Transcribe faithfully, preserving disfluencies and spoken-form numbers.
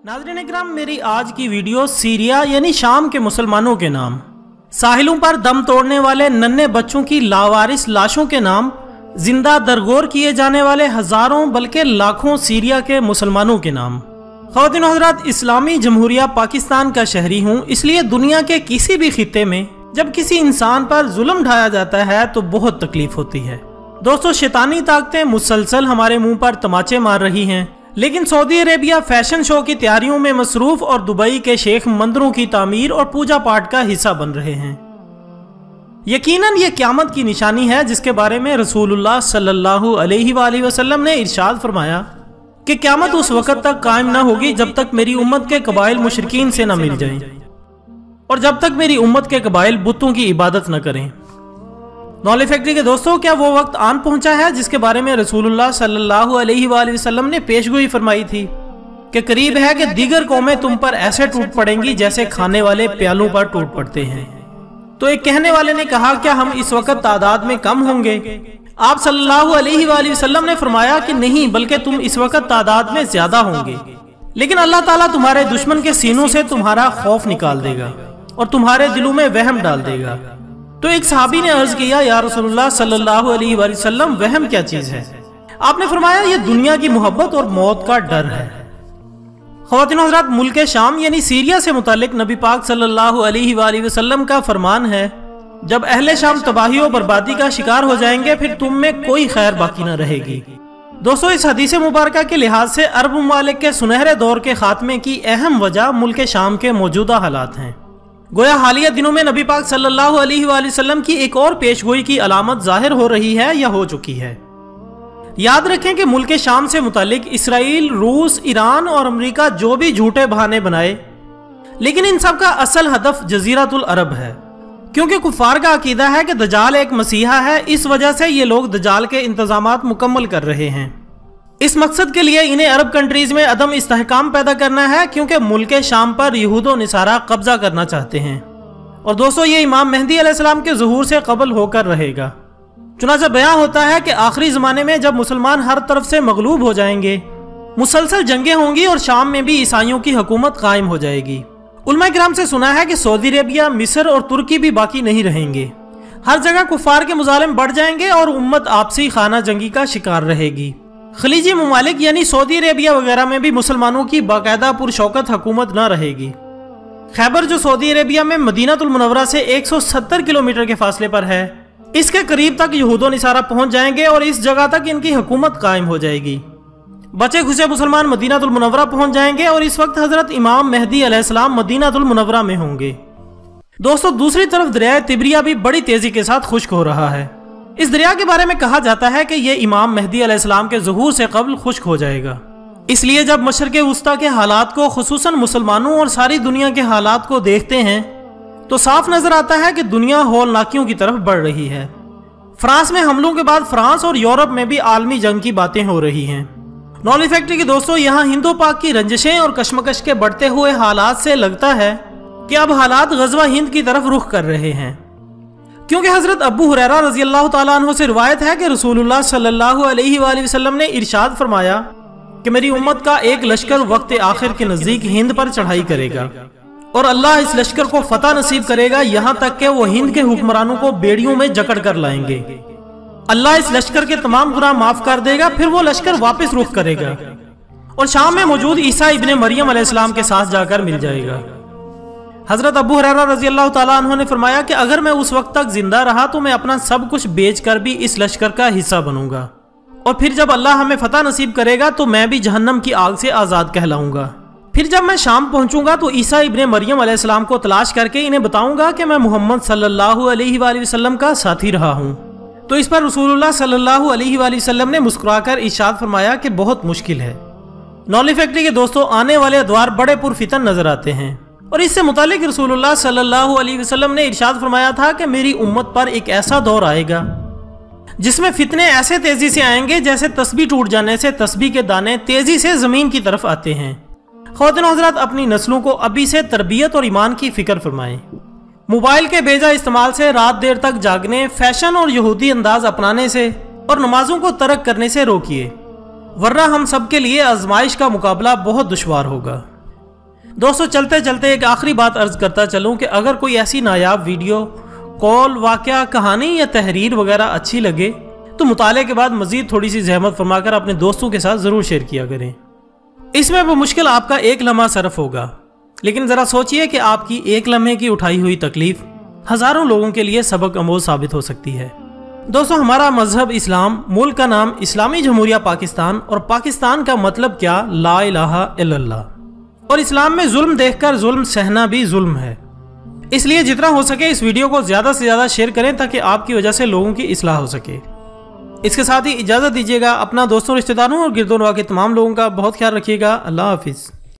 नाज़रीन इकराम, मेरी आज की वीडियो सीरिया यानी शाम के मुसलमानों के नाम, साहिलों पर दम तोड़ने वाले नन्हे बच्चों की लावारिस लाशों के नाम, जिंदा दरगोर किए जाने वाले हजारों बल्कि लाखों सीरिया के मुसलमानों के नाम। ख़वातीन व हज़रात, इस्लामी जमहूरिया पाकिस्तान का शहरी हूँ, इसलिए दुनिया के किसी भी खित्ते में जब किसी इंसान पर जुल्म ढाया जाता है तो बहुत तकलीफ होती है। दोस्तों, शैतानी ताकतें मुसलसल हमारे मुंह पर तमाचे मार रही हैं, लेकिन सऊदी अरेबिया फैशन शो की तैयारियों में मसरूफ और दुबई के शेख मंदिरों की तामीर और पूजा पाठ का हिस्सा बन रहे हैं। यकीनन ये क़यामत की निशानी है जिसके बारे में रसूलुल्लाह सल्लल्लाहु अलैहि वसल्लम ने इरशाद फरमाया कि क़यामत उस वक़्त तक कायम ना होगी जब तक मेरी उम्मत के कबाइल मुशरिकीन से ना मिल जाएं और जब तक मेरी उम्मत के कबाइल बुतों की इबादत न करें। नॉलेज फैक्ट्री के दोस्तों, क्या वो वक्त आन पहुंचा है जिसके बारे में रसूलुल्लाह सल्लल्लाहु अलैहि वसल्लम ने पेशगोई फरमाई थी कि करीब है कि दीगर कौमें तुम पर ऐसे टूट पड़ेंगी जैसे खाने वाले प्यालों पर टूट पड़ते हैं। तो एक कहने वाले ने कहा, क्या हम इस वक्त तादाद में कम होंगे? आप सल्लल्लाहु अलैहि वसल्लम ने फरमाया कि नहीं, बल्कि तुम इस वक्त तादाद में ज्यादा होंगे, लेकिन अल्लाह ताला तुम्हारे दुश्मन के सीनों से तुम्हारा खौफ निकाल देगा और तुम्हारे दिलों में वहम डाल देगा। तो एक सहाबी ने अर्ज किया, या रसूलुल्लाह सल्लल्लाहु अलैहि वसल्लम, वहम क्या चीज है? आपने फरमाया, ये दुनिया की मोहब्बत और मौत का डर है। ख़वातीन हज़रात, मुल्क शाम यानी सीरिया से मुतालिक नबी पाक सल्लल्लाहु अलैहि वसल्लम का फरमान है, जब अहले शाम तबाही और बर्बादी का शिकार हो जाएंगे फिर तुम में कोई खैर बाकी न रहेगी। दोस्तों, इस हदीस मुबारका के लिहाज से अरब ममालिक के सुनहरे दौर के खात्मे की अहम वजह मुल्क शाम के मौजूदा हालात हैं। गोया हालिया दिनों में नबी पाक सल्लल्लाहु अलैहि वसल्लम की एक और पेशगोई की अलामत जाहिर हो रही है या हो चुकी है। याद रखें कि मुल्क शाम से मुतालिक इसराइल, रूस, ईरान और अमेरिका जो भी झूठे बहाने बनाए, लेकिन इन सब का असल हदफ जजीरतुल अरब है, क्योंकि कुफार का अकीदा है कि दजाल एक मसीहा है। इस वजह से ये लोग दजाल के इंतजामात मुकम्मल कर रहे हैं। इस मकसद के लिए इन्हें अरब कंट्रीज में अदम इस्तेहकाम पैदा करना है, क्योंकि मुल्क शाम पर यहूदो निसारा कब्जा करना चाहते हैं। और दोस्तों, ये इमाम मेहदी अलैहिस्सलाम के ज़ुहूर से कबल होकर रहेगा। चुनांचे बयान होता है कि आखिरी ज़माने में जब मुसलमान हर तरफ से मगलूब हो जाएंगे, मुसलसल जंगें होंगी और शाम में भी ईसाइयों की हुकूमत कायम हो जाएगी। उलमा किराम से सुना है कि सऊदी अरेबिया, मिस्र और तुर्की भी बाकी नहीं रहेंगे। हर जगह कुफार के मुजालिम बढ़ जाएंगे और उम्मत आपसी खाना जंगी का शिकार रहेगी। खलीजी ममालिक यानी सऊदी अरेबिया वगैरह में भी मुसलमानों की बाकायदा पुरशौकत हुकूमत न रहेगी। खैबर, जो सऊदी अरेबिया में मदीनातुल मुनव्वरा से एक सौ सत्तर किलोमीटर के फासले पर है, इसके करीब तक यहूदो निसारा पहुंच जाएंगे और इस जगह तक इनकी हुकूमत कायम हो जाएगी। बचे खुचे मुसलमान मदीनातुल मुनव्वरा पहुंच जाएंगे और इस वक्त हजरत इमाम मेहदी अलैहिस्सलाम मदीनातुल मुनव्वरा में होंगे। दोस्तों, दूसरी तरफ दरिया तिब्रिया भी बड़ी तेजी के साथ खुश्क हो रहा है। इस दरिया के बारे में कहा जाता है कि यह इमाम मेहदी अलैहिस्सलाम के ज़ुहूर से कबल खुश्क हो जाएगा। इसलिए जब मशरिक़ वुस्ता के हालात को, खुसूसन मुसलमानों और सारी दुनिया के हालात को देखते हैं तो साफ नजर आता है कि दुनिया हौलनाकियों की तरफ बढ़ रही है। फ्रांस में हमलों के बाद फ्रांस और यूरोप में भी आलमी जंग की बातें हो रही हैं। नॉलेज फैक्ट्री के दोस्तों, यहाँ हिंदो पाक की रंजिशें और कशमकश के बढ़ते हुए हालात से लगता है कि अब हालात गज़वा हिंद की तरफ रुख कर रहे हैं, क्योंकि हजरत अबू हुरैरा रज़ी अल्लाह तआला अन्हु से रिवायत है कि रसूलुल्लाह सल्लल्लाहु अलैहि वसल्लम ने इरशाद फरमाया कि मेरी उम्मत का एक लश्कर वक्त आखिर के नजदीक हिंद पर चढ़ाई करेगा और अल्लाह इस लश्कर को फतह नसीब करेगा, यहाँ तक कि वो हिंद के हुक्मरानों को बेड़ियों में जकड़ कर लाएंगे। अल्लाह इस लश्कर के तमाम गुनाह माफ कर देगा, फिर वो लश्कर वापस रुख करेगा और शाम में मौजूद ईसा इब्ने मरियम अलैहिस्सलाम के साथ जाकर मिल जाएगा। हजरत अबू हुरैरा रज़ी अल्लाह तआला अन्हु ने फरमाया कि अगर मैं उस वक्त तक जिंदा रहा तो मैं अपना सब कुछ बेचकर भी इस लश्कर का हिस्सा बनूंगा और फिर जब अल्लाह हमें फतह नसीब करेगा तो मैं भी जहन्नम की आग से आज़ाद कहलाऊंगा। फिर जब मैं शाम पहुंचूंगा तो ईसा इब्ने मरियम अलैहिस्सलाम को तलाश करके इन्हें बताऊंगा कि मैं मोहम्मद सल्लल्लाहु अलैहि वसल्लम का साथी रहा हूं। तो इस पर रसूलुल्लाह सल्लल्लाहु अलैहि वसल्लम ने मुस्कुराकर इरशाद फरमाया कि बहुत मुश्किल है। नॉलेज फैक्ट्री के दोस्तों, आने वाले अदवार बड़े पुरफितन नजर आते हैं और इससे मुतालिक रसूलुल्लाह सल्लल्लाहु अलैहि वसल्लम ने इरशाद फरमाया था कि मेरी उम्मत पर एक ऐसा दौर आएगा जिसमें फितने ऐसे तेजी से आएंगे जैसे तस्बीह टूट जाने से तस्बीह के दाने तेजी से जमीन की तरफ आते हैं। ख़वातीन व हज़रात, अपनी नस्लों को अभी से तरबियत और ईमान की फिक्र फरमाएं। मोबाइल के बेजा इस्तेमाल से, रात देर तक जागने, फैशन और यहूदी अंदाज अपनाने से और नमाजों को तर्क करने से रोकिए, वरना हम सब के लिए आजमाइश का मुकाबला बहुत दुश्वार होगा। دوستو چلتے چلتے ایک آخری بات عرض کرتا چلوں کہ اگر کوئی ایسی نایاب ویڈیو، قول، واقعہ، کہانی یا تحریر وغیرہ اچھی لگے تو مطالعے کے بعد مزید تھوڑی سی زحمت فرما کر اپنے دوستوں کے ساتھ ضرور شیئر کیا کریں۔ اس میں بمشکل آپ کا ایک لمحہ صرف ہوگا، لیکن ذرا سوچئے کہ آپ کی ایک لمحے کی اٹھائی ہوئی تکلیف ہزاروں لوگوں کے لیے سبق آموز ثابت ہو سکتی ہے۔ دوستو ہمارا مذہب اسلام، ملک کا نام اسلامی جمہوریہ پاکستان، اور پاکستان کا مطلب کیا؟ لا الہ الا اللہ۔ اور اسلام میں ظلم دیکھ کر ظلم سہنا بھی ظلم ہے۔ اس لیے جتنا ہو سکے اس ویڈیو کو زیادہ سے زیادہ شیئر کریں تاکہ آپ کی وجہ سے لوگوں کی اصلاح ہو سکے۔ اس کے ساتھ ہی اجازت دیجیے گا، اپنا دوستوں، رشتہ داروں اور گرد و نواح کے تمام لوگوں کا بہت خیال رکھیے گا۔ اللہ حافظ۔